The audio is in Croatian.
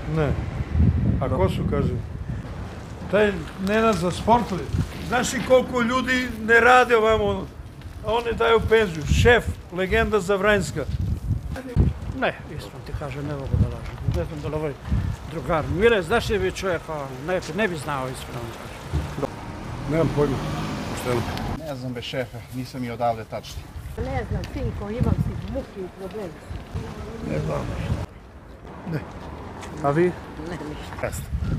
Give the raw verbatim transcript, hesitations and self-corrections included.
Ne. A ko su, kaže? Taj Nenad za sport li? Znaš li koliko ljudi ne rade ovamo, a oni daju penziju? Šef, legenda za Vranjska. Ne, iskreno ti kažem, ne mogu da lažem. Ne znam da li ovaj drugar Mire, znaš li bi čovjeka, ne, ne bi znao iskreno. Nemam pojma. Pošteno. Ne znam bez šefa, nisam i odavde tačni. Ne znam, sinko, imam si muki i problem. Ne znam. A vi? Ne, ništa. Jeste.